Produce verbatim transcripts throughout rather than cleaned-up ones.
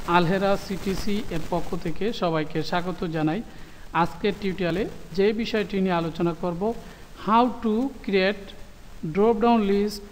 Alhera CTC এর পক্ষ থেকে সবাইকে স্বাগত জানাই। আজকের টিউটোরিয়ালে যে বিষয়টি নিয়ে আলোচনা করব, how to create drop down list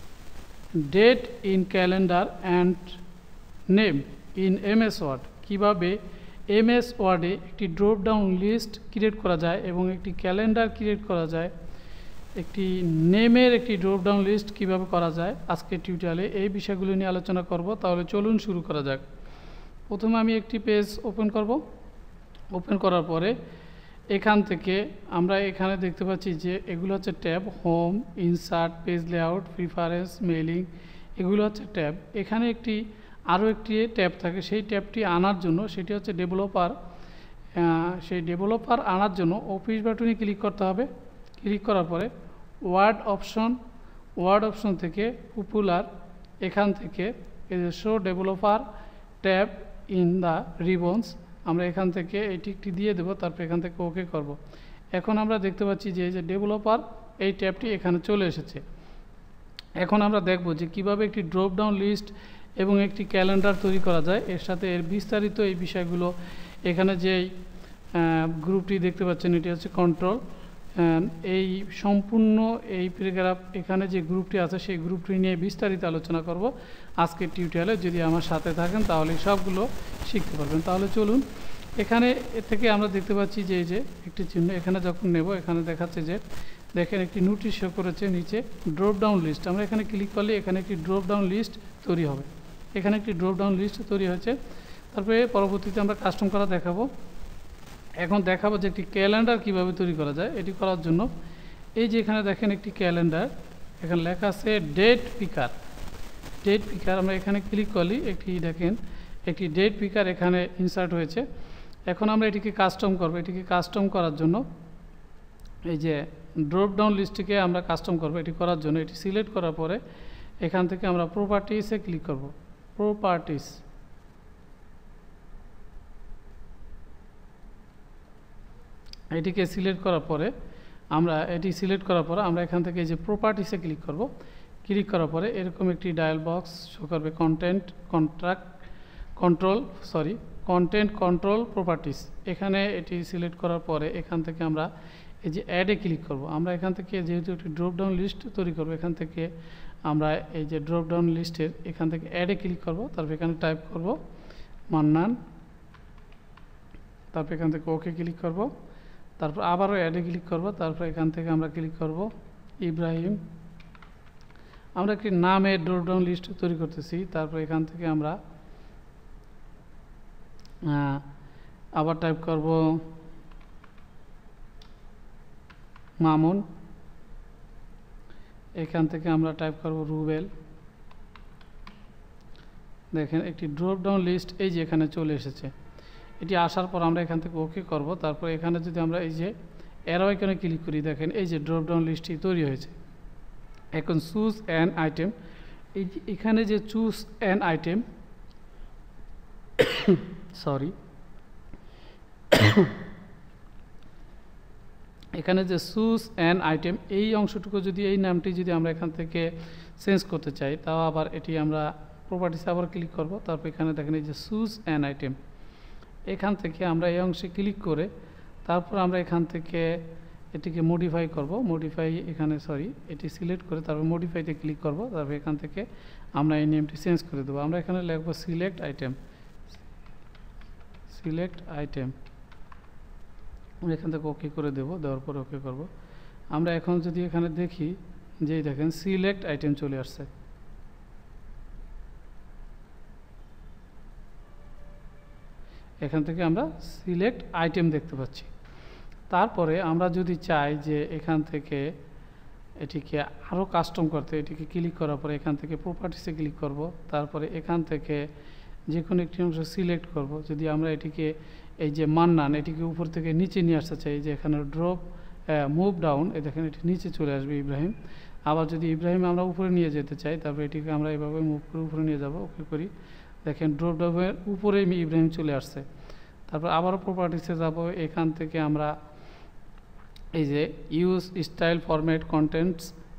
date in calendar and name in MS Word. কীভাবে এমএস ওয়ার্ডে একটি ড্রপ ডাউন লিস্ট ক্রিয়েট করা যায় এবং একটি ক্যালেন্ডার ক্রিয়েট করা যায়, একটি নেমের একটি ড্রপ ডাউন লিস্ট কীভাবে করা যায়, আজকের টিউটোরিয়ালে এই বিষয়গুলো নিয়ে আলোচনা করব। তাহলে চলুন শুরু করা যাক। প্রথমে আমি একটি পেজ ওপেন করব। ওপেন করার পরে এখান থেকে আমরা এখানে দেখতে পাচ্ছি যে এগুলো হচ্ছে tab, home, insert, page layout, preference, mailing, এগুলো হচ্ছে ট্যাব। এখানে একটি আরও একটি ট্যাব থাকে, সেই ট্যাবটি আনার জন্য সেটি হচ্ছে ডেভেলপার। সেই ডেভেলপার আনার জন্য অফিস বাটনে ক্লিক করতে হবে। ক্লিক করার পরে ওয়ার্ড অপশন, ওয়ার্ড অপশন থেকে পপুলার, এখান থেকে এই যে show developer tab in the ribbons, আমরা এখান থেকে এটি একটি দিয়ে দেবো। তারপর এখান থেকে ওকে করব। এখন আমরা দেখতে পাচ্ছি যে এই যে ডেভেলপার এই ট্যাবটি এখানে চলে এসেছে। এখন আমরা দেখব যে কিভাবে একটি ড্রপ ডাউন লিস্ট এবং একটি ক্যালেন্ডার তৈরি করা যায়। এর সাথে এর বিস্তারিত এই বিষয়গুলো এখানে যে গ্রুপটি দেখতে পাচ্ছেন এটি হচ্ছে কন্ট্রোল। এই সম্পূর্ণ এই প্যারাগ্রাফ এখানে যে গ্রুপটি আছে সেই গ্রুপটি নিয়ে বিস্তারিত আলোচনা করব আজকের টিউটোরিয়ালে। যদি আমার সাথে থাকেন তাহলে সবগুলো শিখতে পারবেন। তাহলে চলুন, এখানে এ থেকে আমরা দেখতে পাচ্ছি যে এই যে একটি চিহ্ন এখানে যখন নেব, এখানে দেখাচ্ছে যে দেখেন একটি নোটিশ শো করেছে নিচে ড্রপ ডাউন লিস্ট। আমরা এখানে ক্লিক করলে এখানে একটি ড্রপ ডাউন লিস্ট তৈরি হবে। এখানে একটি ড্রপ ডাউন লিস্ট তৈরি হয়েছে। তারপরে পরবর্তীতে আমরা কাস্টম করা দেখাবো। এখন দেখাবো যে একটি ক্যালেন্ডার কিভাবে তৈরি করা যায়। এটি করার জন্য এই যে এখানে দেখেন একটি ক্যালেন্ডার, এখানে লেখা আছে ডেট পিকার। ডেট পিকার আমরা এখানে ক্লিক করলি একটি দেখেন একটি ডেট পিকার এখানে ইনসার্ট হয়েছে। এখন আমরা এটিকে কাস্টম করব। এটিকে কাস্টম করার জন্য এই যে ড্রপ ডাউন লিস্টটিকে আমরা কাস্টম করব। এটি করার জন্য এটি সিলেক্ট করার পরে এখান থেকে আমরা প্রপার্টিসে ক্লিক করব। প্রপার্টিস, এটিকে সিলেক্ট করার পরে আমরা এটি সিলেক্ট করার পরে আমরা এখান থেকে এই যে প্রপার্টিসে ক্লিক করব। ক্লিক করার পরে এরকম একটি ডায়াল বক্স শো করবে, content contract control sorry content control properties. এখানে এটি সিলেক্ট করার পরে এখান থেকে আমরা এই যে অ্যাডে ক্লিক করব। আমরা এখান থেকে যেহেতু একটি ড্রপ ডাউন লিস্ট তৈরি করব, এখান থেকে আমরা এই যে ড্রপ ডাউন লিস্টের এখান থেকে অ্যাডে ক্লিক করব। তারপর এখানে টাইপ করব মান্নান, তারপর এখান থেকে ওকে ক্লিক করব। তারপর আবারও অ্যাডে ক্লিক করব। তারপর এখান থেকে আমরা ক্লিক করব ইব্রাহিম। আমরা একটি নামের ড্রপ ডাউন লিস্ট তৈরি করতেছি। তারপর এখান থেকে আমরা আবার টাইপ করব মামুন। এখান থেকে আমরা টাইপ করব রুবেল। দেখেন একটি ড্রপ ডাউন লিস্ট এই যে এখানে চলে এসেছে। এটি আসার পর আমরা এখান থেকে ওকে করব। তারপর এখানে যদি আমরা এই যে অ্যারো আইকনে ক্লিক করি, দেখেন এই যে ড্রপ ডাউন লিস্টটি তৈরি হয়েছে। এখন চুজ অ্যান আইটেম, এই যে এখানে যে চুজ অ্যান আইটেম সরি এখানে যে চুজ অ্যান আইটেম এই অংশটুকু যদি এই নামটি যদি আমরা এখান থেকে চেঞ্জ করতে চাই, তাও আবার এটি আমরা প্রপার্টিসে আবার ক্লিক করব। তারপর এখানে দেখেন এই যে চুজ অ্যান আইটেম, এখান থেকে আমরা এই অংশে ক্লিক করে তারপর আমরা এখান থেকে এটিকে মডিফাই করব। মডিফাই এখানে সরি এটি সিলেক্ট করে তারপর মডিফাইতে ক্লিক করব। তারপর এখান থেকে আমরা এই নেমটি চেঞ্জ করে দেবো। আমরা এখানে লিখব সিলেক্ট আইটেম, সিলেক্ট আইটেম। আমরা এখান থেকে ওকে করে দেবো। দেওয়ার পরে ওকে করব। আমরা এখন যদি এখানে দেখি যে দেখেন সিলেক্ট আইটেম চলে আসছে। এখান থেকে আমরা সিলেক্ট আইটেম দেখতে পাচ্ছি। তারপরে আমরা যদি চাই যে এখান থেকে এটিকে আরও কাস্টম করতে, এটিকে ক্লিক করার পরে এখান থেকে প্রপার্টিসে ক্লিক করব। তারপরে এখান থেকে যে কোনো একটি অংশ সিলেক্ট করব। যদি আমরা এটিকে এই যে মান্নান এটিকে উপর থেকে নিচে নিয়ে আসতে চাই, যে এখানে ড্রপ মুভ ডাউন, এই দেখেন এটি নিচে চলে আসবে ইব্রাহিম। আবার যদি ইব্রাহিম আমরা উপরে নিয়ে যেতে চাই, তারপরে এটিকে আমরা এভাবে মুভ করে উপরে নিয়ে যাব। ওকে করি, দেখেন ড্রপ ডাউনের উপরে ইব্রাহিম চলে আসছে। তারপর আবারও প্রপার্টিসে যাব। এখান থেকে আমরা এই যে ইউজ স্টাইল ফরম্যাট কন্টেন্টস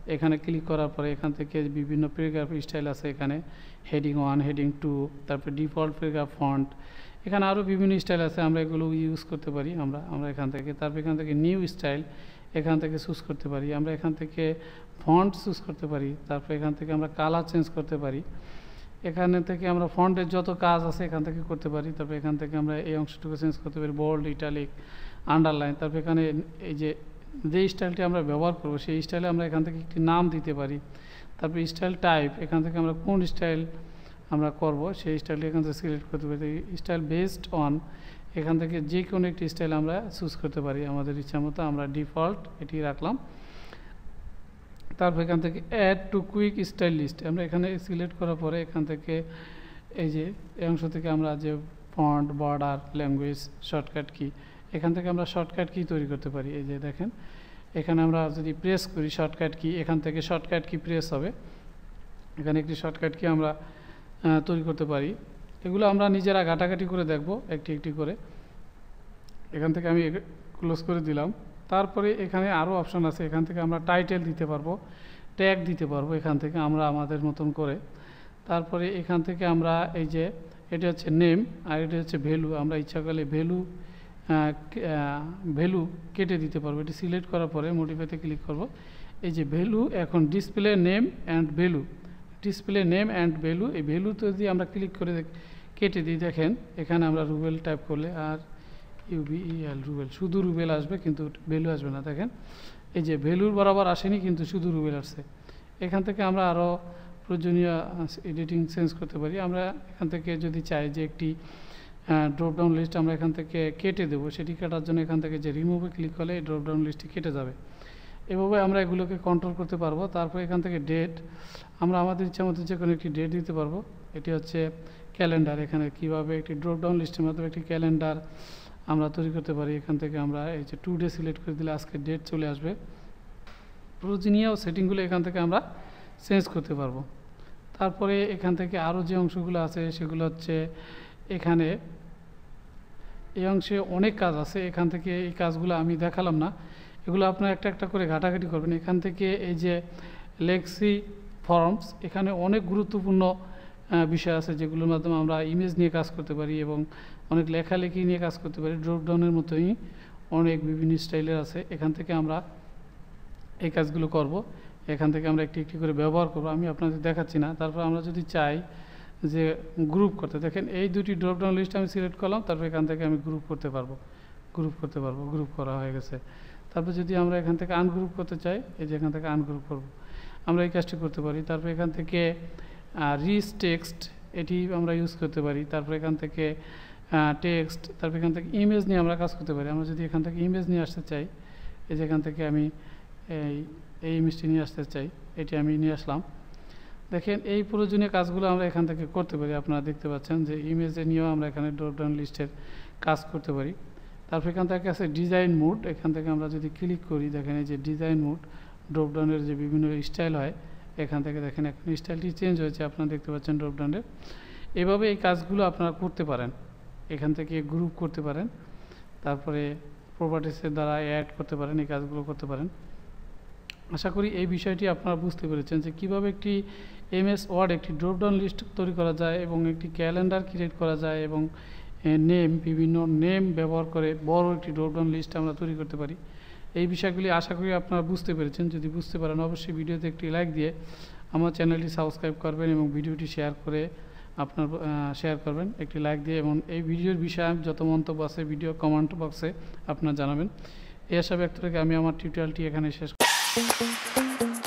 এখানে ক্লিক করার পরে এখান থেকে বিভিন্ন প্যারাগ্রাফ স্টাইল আছে, এখানে হেডিং ওয়ান, হেডিং টু, তারপরে ডিফল্ট প্যারাগ্রাফ ফন্ট, এখানে আরও বিভিন্ন স্টাইল আছে, আমরা এগুলো ইউজ করতে পারি আমরা আমরা এখান থেকে। তারপর এখান থেকে নিউ স্টাইল এখান থেকে চুজ করতে পারি, আমরা এখান থেকে ফন্ট চুজ করতে পারি, তারপর এখান থেকে আমরা কালার চেঞ্জ করতে পারি, এখানে থেকে আমরা ফন্টের যত কাজ আছে এখান থেকে করতে পারি। তারপর এখান থেকে আমরা এই অংশটুকু চেঞ্জ করতে পারি, বোল্ড, ইটালিক, আন্ডারলাইন। তারপর এখানে এই যে যে স্টাইলটি আমরা ব্যবহার করব সেই স্টাইলে আমরা এখান থেকে একটি নাম দিতে পারি। তারপর স্টাইল টাইপ এখান থেকে আমরা কোন স্টাইল আমরা করব সেই স্টাইলটি এখান থেকে সিলেক্ট করতে পারি। স্টাইল বেসড অন এখান থেকে যে কোনো একটি স্টাইল আমরা চুজ করতে পারি আমাদের ইচ্ছা মতো, আমরা ডিফল্ট এটি রাখলাম। তারপর এখান থেকে add to quick style list আমরা এখানে সিলেক্ট করার পরে এখান থেকে এই যে এই অংশ থেকে আমরা যে font, border, language, shortcut key এখান থেকে আমরা শর্টকাট কি তৈরি করতে পারি। এই যে দেখেন এখানে আমরা যদি প্রেস করি শর্টকাট কি, এখান থেকে শর্টকাট কি প্রেস হবে, এখানে একটি শর্টকাট কি আমরা তৈরি করতে পারি। এগুলো আমরা নিজেরা ঘাটাঘাটি করে দেখব একটি একটি করে। এখান থেকে আমি ক্লোজ করে দিলাম। তারপরে এখানে আরও অপশান আছে, এখান থেকে আমরা টাইটেল দিতে পারবো, ট্যাগ দিতে পারবো এখান থেকে আমরা আমাদের মতন করে। তারপরে এখান থেকে আমরা এই যে এটা হচ্ছে নেম আর এটা হচ্ছে ভ্যালু, আমরা ইচ্ছা করলে ভ্যালু ভ্যালু কেটে দিতে পারবো। এটি সিলেক্ট করার পরে মডিফাইতে ক্লিক করব। এই যে ভ্যালু এখন display name and value, display name and value, এই ভ্যালুতে যদি আমরা ক্লিক করে কেটে দিই, দেখেন এখানে আমরা রুবেল টাইপ করলে আর ইউবিইএল রুবেল শুধু রুবেল আসবে কিন্তু ভ্যালু আসবে না। দেখেন এই যে ভ্যালুর বরাবর আসেনি কিন্তু শুধু রুবেল আসছে। এখান থেকে আমরা আরও প্রয়োজনীয় এডিটিং চেঞ্জ করতে পারি। আমরা এখান থেকে যদি চাই যে একটি ড্রপডাউন লিস্ট আমরা এখান থেকে কেটে দেবো, সেটি কাটার জন্য এখান থেকে যে রিমুভে ক্লিক করলে এই ড্রপডাউন লিস্টটি কেটে যাবে। এভাবে আমরা এগুলোকে কন্ট্রোল করতে পারবো। তারপর এখান থেকে ডেট আমরা আমাদের ইচ্ছা মতো যে কোনো একটি ডেট দিতে পারবো। এটি হচ্ছে ক্যালেন্ডার, এখানে কীভাবে একটি ড্রপডাউন লিস্টের মাধ্যমে একটি ক্যালেন্ডার আমরা তৈরি করতে পারি। এখান থেকে আমরা এই যে টু ডে সিলেক্ট করে দিলে আজকের ডেট চলে আসবে। প্রয়োজনীয় সেটিংগুলো এখান থেকে আমরা চেঞ্জ করতে পারবো। তারপরে এখান থেকে আরও যে অংশগুলো আছে সেগুলো হচ্ছে এখানে এই অংশে অনেক কাজ আছে, এখান থেকে এই কাজগুলো আমি দেখালাম না, এগুলো আপনারা একটা একটা করে ঘাটাঘাটি করবেন। এখান থেকে এই যে লেক্সি ফর্মস এখানে অনেক গুরুত্বপূর্ণ বিষয় আছে যেগুলোর মাধ্যমে আমরা ইমেজ নিয়ে কাজ করতে পারি এবং অনেক লেখালেখি নিয়ে কাজ করতে পারি। ড্রপডাউনের মতোই অনেক বিভিন্ন স্টাইলের আছে, এখান থেকে আমরা এই কাজগুলো করব। এখান থেকে আমরা একটি একটি করে ব্যবহার করব, আমি আপনাদের দেখাচ্ছি না। তারপর আমরা যদি চাই যে গ্রুপ করতে, দেখেন এই দুটি ড্রপডাউন লিস্ট আমি সিলেক্ট করলাম, তারপর এখান থেকে আমি গ্রুপ করতে পারবো, গ্রুপ করতে পারবো, গ্রুপ করা হয়ে গেছে। তারপর যদি আমরা এখান থেকে আনগ্রুপ করতে চাই, এই যে এখান থেকে আনগ্রুপ করব, আমরা এই কাজটি করতে পারি। তারপর এখান থেকে রিচ টেক্সট এটি আমরা ইউজ করতে পারি। তারপর এখান থেকে টেক্সট, তারপর এখান থেকে ইমেজ নিয়ে আমরা কাজ করতে পারি। আমরা যদি এখান থেকে ইমেজ নিয়ে আসতে চাই, এই যে এখান থেকে আমি এই এই ইমেজটি নিয়ে আসতে চাই, এটি আমি নিয়ে আসলাম। দেখেন এই প্রয়োজনীয় কাজগুলো আমরা এখান থেকে করতে পারি। আপনারা দেখতে পাচ্ছেন যে ইমেজে নিয়েও আমরা এখানে ড্রপডাউন লিস্টের কাজ করতে পারি। তারপর এখান থেকে আছে ডিজাইন মোড, এখান থেকে আমরা যদি ক্লিক করি, দেখেন এই যে ডিজাইন মোড ড্রপডাউনের যে বিভিন্ন স্টাইল হয়, এখান থেকে দেখেন এখন স্টাইলটি চেঞ্জ হয়েছে, আপনারা দেখতে পাচ্ছেন ড্রপডাউনের। এভাবে এই কাজগুলো আপনারা করতে পারেন, এখান থেকে গ্রুপ করতে পারেন, তারপরে প্রপার্টিসের দ্বারা অ্যাড করতে পারেন, এই কাজগুলো করতে পারেন। আশা করি এই বিষয়টি আপনারা বুঝতে পেরেছেন যে কীভাবে একটি এমএস ওয়ার্ড একটি ড্রপডাউন লিস্ট তৈরি করা যায় এবং একটি ক্যালেন্ডার ক্রিয়েট করা যায় এবং নেম বিভিন্ন নেম ব্যবহার করে বড় একটি ড্রপডাউন লিস্ট আমরা তৈরি করতে পারি। এই বিষয়গুলি আশা করি আপনারা বুঝতে পেরেছেন। যদি বুঝতে পারেন অবশ্যই ভিডিওতে একটি লাইক দিয়ে আমার চ্যানেলটি সাবস্ক্রাইব করবেন এবং ভিডিওটি শেয়ার করে আপনার শেয়ার করবেন একটি লাইক দিয়ে, এবং এই ভিডিওর বিষয়ে যত মন্তব্য আছে ভিডিও কমেন্ট বক্সে আপনারা জানাবেন। এই আশা ব্যক্ত রেখে আমি আমার টিউটোরিয়ালটি এখানে শেষ